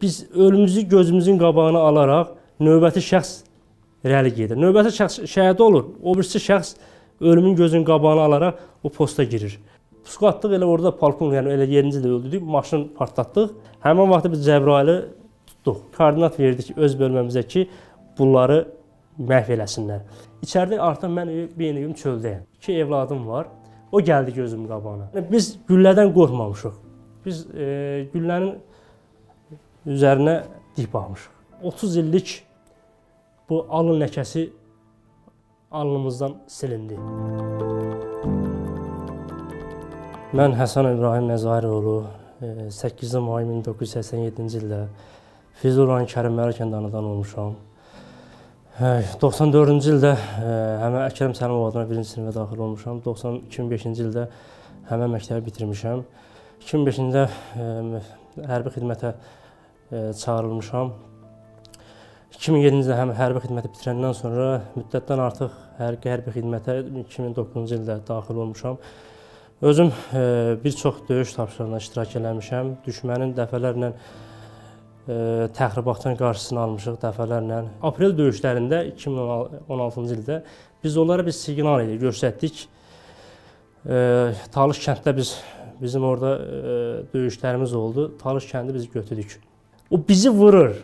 biz ölümümüzü gözümüzün qabağına alaraq növbəti şəxs irəli gedir. Növbəti şəxs şəhid olur, o birisi şəxs ölümün gözünün qabağına alaraq o posta girir. Pusu atdıq, elə orada polkovnik, yəni elə yerinci də öldürdük, maşını partlatdıq. Həmin vaxtda biz Cəbrayılı tutduq. Koordinat verdik öz bölməmizə ki, bunları məhv eləsinlər. İçəridə artıq mən beyniyim çöldəyəm. 2 evladım var, o gəldi gözümün qabağına. Biz güllədən qorxmamışıq. Biz güllənin üzərinə dik baxmışıq. 30 illik bu alın ləkəsi alnımızdan silindi. Mən Həsən İbrahim Məzahiroğlu 8 may 1987-ci ildə Füzuli rayon Kərimməli kəndi anadan olmuşam. 94-cü ildə həmən Əkrəm Səlimov adına 1-ci sinifə daxil olmuşam. 2005-ci ildə həmən məktəbi bitirmişəm. 2005-ci hərbi xidmətə çağırılmışam. 2007-ci ildə hərbi xidməti bitirəndən sonra müddətdən artıq hərbi xidmətə 2009-cu ildə daxil olmuşam. Özüm bir çox döyüş tapşırığına iştirak eləmişəm. Düşmənin dəfələrlə təxribatın qarşısını almışıq, dəfələrlə. Aprel döyüşlərində 2016-cı ildə biz onlara bir siqnal ilə göstərdik. Talış kənddə bizim orada döyüşlərimiz oldu. Talış kəndi biz götürdük. O bizi vurur.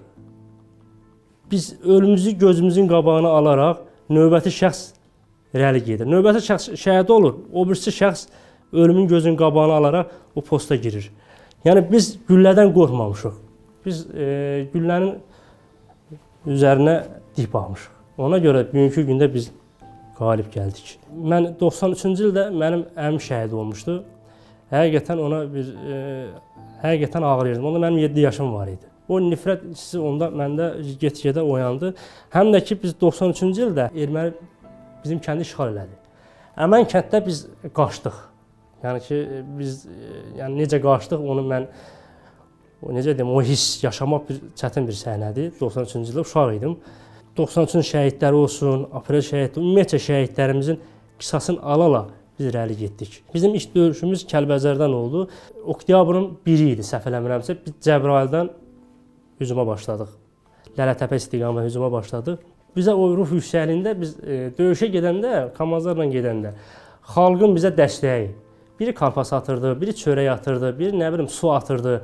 Biz ölümümüzü gözümüzün qabağına alaraq növbəti şəxs irəli gedir. Növbəti şəxs şəhid olur, o birisi şəxs ölümün gözünün qabağına alaraq o posta girir. Yəni biz güllədən qorxmamışıq. Biz güllənin üzərinə dik baxmışıq. Ona görə bugünkü gündə biz qalib gəldik. Mən 93-cü ildə mənim əmim şəhid olmuşdu. Həqiqətən ona həqiqətən ağlayırdım. Onda mənim 7 yaşım var idi. O nifrət hissi onda məndə get-gedə oyandı. Həm də ki biz 93-cü ildə erməni bizim kəndi işğal elədi. Həmən kənddə biz qaçdıq. Yəni ki biz necə qaçdıq onu mən necə deyim, o hiss yaşamaq çətin bir səhnədir. 93-cü ildə uşaq idim. 93-cü şəhidləri olsun, aprel şəhidləri, ümumiyyətcə şəhidlərimizin qisasını ala-ala biz irəli getdik. Bizim ilk döyüşümüz Kəlbəzərdən oldu. Oktyabrın 1-i idi, səhv eləmirəmsə. Biz Cəbrayıldan hücuma başladıq. Lələtəpə istiqamətə hücuma başladıq. Bizə o ruh yüksəkliyində biz döyüşə gedəndə, kamazlarla gedəndə xalqın bizə dəstəyi. Biri karpas atırdı, biri çörək atırdı, biri nə bilim su atırdı.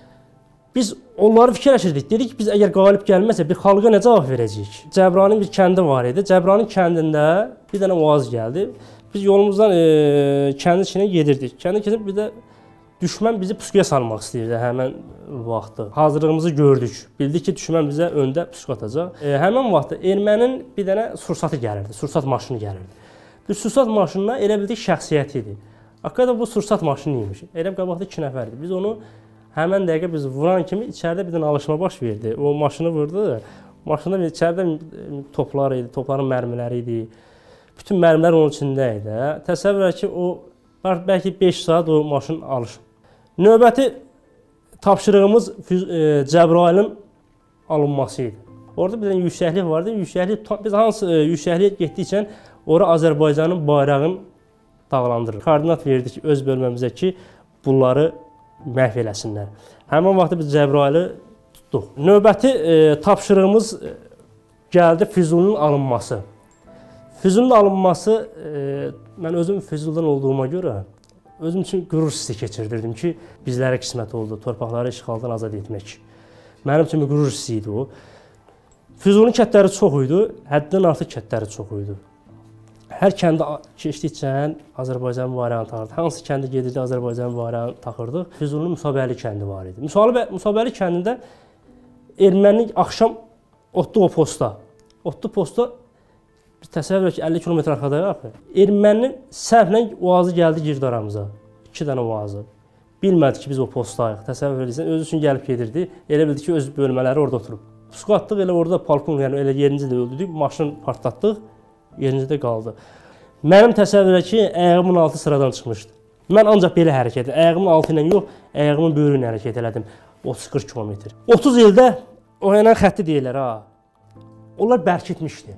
Biz onları fikirləşirdik. Dedik ki, biz əgər qalib gəlməsə bir xalqa nə cavab verəcəyik? Cəbrayılın bir kəndi var idi. Cəbrayılın kəndində bir dənə oğaz gəldi. Biz yolumuzdan kəndin içinə gedirdik. Kəndin keçib bir də düşmən bizi pusuya salmaq istəyirdi həmən vaxtı. Hazırlığımızı gördük. Bildik ki, düşmən bizə öndə pusu atacaq. Həmən vaxtda ermənin bir dənə sursatı gəlirdi, sursat maşını gəlirdi. Bu sursat maşınına elə bildik şəxsiyyəti idi. Hakikaten bu sursat maşını imiş. Elə qabaqda 2 nəfər idi. Biz onu həmən dəqiqə biz vuran kimi içəridə bir dənə alışma baş verdi. O maşını vurdu. Maşında içəridə toplar idi, topların mərmiləri idi. Bütün mərmilər onun içində idi. Təsəvvür et ki, o bəlkə 5 saat o maşın alışıb. Növbəti tapşırığımız Cəbrayılın alınması idi. Orada bir dənə yüksəklik vardı. Biz hansı yüksəkliyə getdikcə ora Azərbaycanın bayrağını dağlandırır. Koordinat verdik öz bölməmizə ki, bunları məhv eləsinlər. Həmin vaxtda biz Cəbrayılı tutduq. Növbəti tapşırığımız gəldi Füzulinin alınması. Füzulinin alınması, mən özüm Füzuldan olduğuma görə özüm üçün qürur hissi keçirdirdim ki, bizlərə qismət oldu, torpaqları işğaldan azad etmək. Mənim üçün bir qürur hissi idi o. Füzulinin kətləri çox idi, həddən artıq kətləri çox idi. Hər kəndə keçdikcə Azərbaycan bayrağını taxırdıq. Hansı kəndə gedirdi Azərbaycan bayrağını taxırdıq. Füzulinin Musabəli kəndi var idi. Musabəli kəndində erməni axşam otdu o posta. Otdu posta, biz təsəvvür edək ki, 50 kilometr arxadayıq. Erməninin səhvlə oğazı gəldi, girdi aramıza. 2 dənə oğazı. Bilmədi ki, biz o postdayıq. Təsəvvür edirsən, özü üçün gəlib gedirdi. Elə bildi ki, öz bölmələri orada oturub. Pusu atdıq, elə orada polkovnik, yəni elə yerinci də öldürdük. Maşını partlatdıq. Yerincədə qaldı. Mənim təsəvvürə ki, ayağımın altı sıradan çıxmışdı. Mən ancaq belə hərəkət edim. Ayağımın altı ilə yox, ayağımın böyrü ilə hərəkət elədim. 30-40 kilometr. 30 ildə o yanan xətti deyirlər ha. Onlar bərkitmişdi.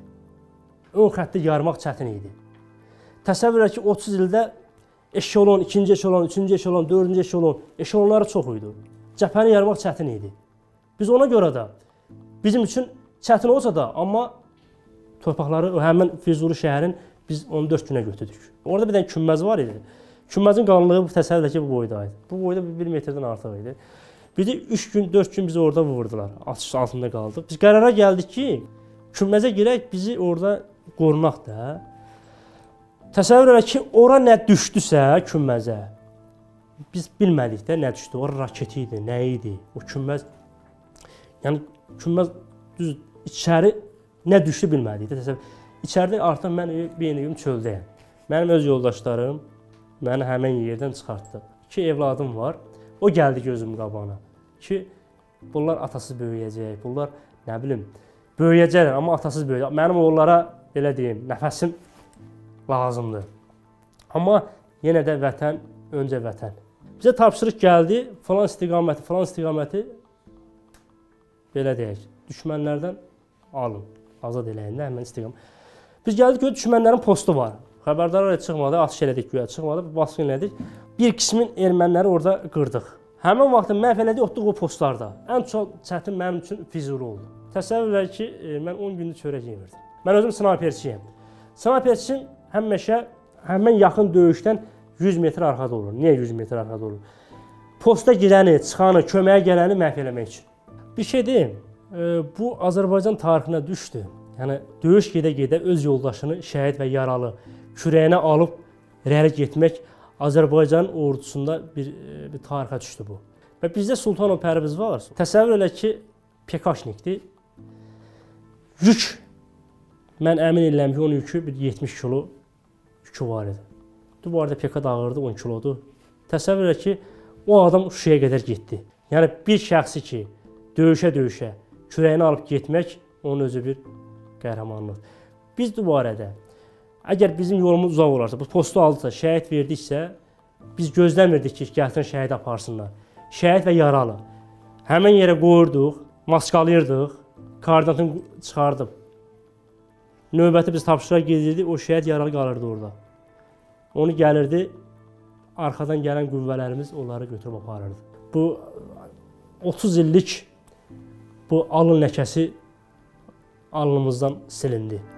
Ön xətti yarmaq çətin idi. Təsəvvür et ki, 30 ildə eşelon, 2-ci eşelon, 3-cü eşelon, 4-cü eşelon, eşelonları çox idi. Cəbhəni yarmaq çətin idi. Biz ona görə də bizim üçün çətin olsa da, amma torpaqları həmin Füzuli şəhərin biz 14 günə götürdük. Orada bir dənə künməz var idi. Künməzin qalınlığı bu təsəvvür ki, bu boyda idi. Bu boyda 1 metrdən artıq idi. Bir də 3 gün, 4 gün bizi orada vurdular. Atış altında qaldıq. Biz qərara gəldik ki, künməzə girək, bizi orada qorunaq da. Təsəvvür elə ki, ora nə düşdüsə künməzə, biz bilmədik də nə düşdü. Ora raket idi, nə idi? O künməz, yəni künməz düz içəri nə düşdü bilmədik də. Təsəvvür, içəridə artıq mən bir gün çöldəyəm. Mənim öz yoldaşlarım məni həmin yerdən çıxartdı. 2 evladım var. O gəldi gözümün qabağına ki, bunlar atasız böyüyəcək, bunlar nə bilim, böyüyəcəklər, amma atasız böyüyəcək. Mənim onlara, belə deyim, nəfəsim lazımdır. Amma yenə də vətən, öncə vətən. Bizə tapşırıq gəldi, falan istiqaməti, belə deyək, düşmənlərdən alın, azad eləyin də həmən istiqamət. Biz gəldik ki, düşmənlərin postu var. Xəbərdarlar çıxmadı, atış elədik, güya çıxmadı, baskın elədik. Bir qismin erməniləri orada qırdıq. Həmin vaxtda məhv elədik, otduq o postlarda. Ən çox çətin mənim üçün Füzuli oldu. Təsəvvür elə ki, mən 10 gündür çörək yemirdim. Mən özüm snayperçiyəm. Snayperçim həmişə həmin yaxın döyüşdən 100 metr arxada olur. Niyə 100 metr arxada olur? Posta girəni, çıxanı, köməyə gələni məhv eləmək üçün. Bir şey deyim, bu Azərbaycan tarixinə düşdü. Yəni, döyüş gedə-gedə öz yoldaşını şəhid və yaralı kürəyinə alıb irəli getmək Azərbaycan ordusunda bir tarixə düşdü bu. Və bizdə Sultanov Pərviz var. Təsəvvür elə ki, PKK-nikdir. Yük, mən əmin edirəm ki, onun yükü bir 70 kilo yükü var idi. Bu arada PKK dağırdı, 10 kilodur. Təsəvvür elə ki, o adam Şuşaya qədər getdi. Yəni, bir şəxsi ki, döyüşə-döyüşə kürəyini alıb getmək, onun özü bir qəhrəmanlıq. Biz bu barədə, əgər bizim yolumuz uzaq olarsa, bu postu aldısa, şəhid verdiksə, biz gözləmirdik ki, gəlsin şəhid aparsınlar. Şəhid və yaralı. Həmin yerə qoyurduq, maskalayırdıq, koordinatını çıxardıb. Növbəti biz tapşırığa gedirdik, o şəhid yaralı qalırdı orada. Onu gəlirdi, arxadan gələn qüvvələrimiz onları götürüb aparırdı. Bu 30 illik bu alın ləkəsi alnımızdan silindi.